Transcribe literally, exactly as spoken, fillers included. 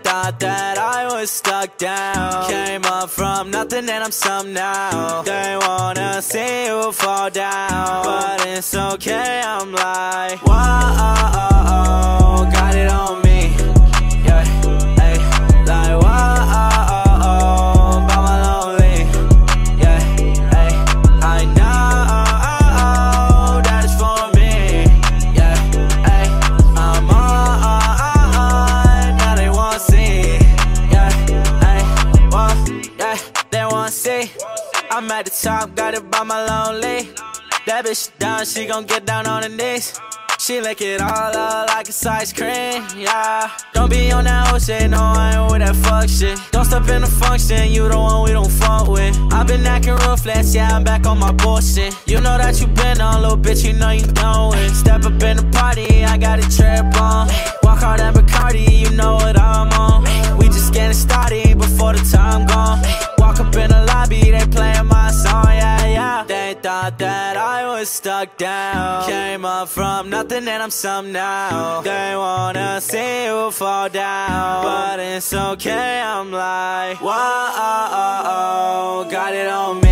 thought that I was stuck down. Came up from nothing and I'm some now. They wanna see you fall down, but it's okay, I'm like, whoa, got it on me. Yeah, hey, like, whoa, by my lonely. Yeah, hey, I know that it's for me. Yeah, hey, I'm on, now they wanna see. Yeah, hey, whoa, yeah, they wanna see. I'm at the top, got it by my lonely. That bitch down, she gon' get down on her knees. She lick it all up like it's ice cream, yeah. Don't be on that whole shit, no, I ain't with that fuck shit. Don't step in the function, you the one we don't fuck with. I've been acting ruthless, yeah, I'm back on my bullshit. You know that you been on, little bitch, you know you know it. Step up in the party, I got a trip on. Walk out at Bacardi, you know what I'm on. We just getting started before the time gone. Walk up in the lobby, they playing my song, yeah, yeah. They thought that I was stuck down. Came up from nothing and I'm some now. They wanna see you fall down, but it's okay, I'm like, whoa, got it on me.